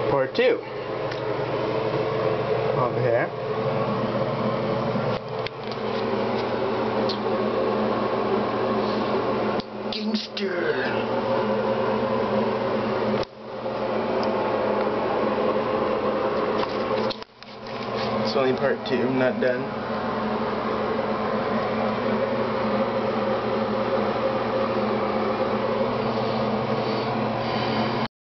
Part 2. Over here. Gangster. It's only part 2, I'm not done.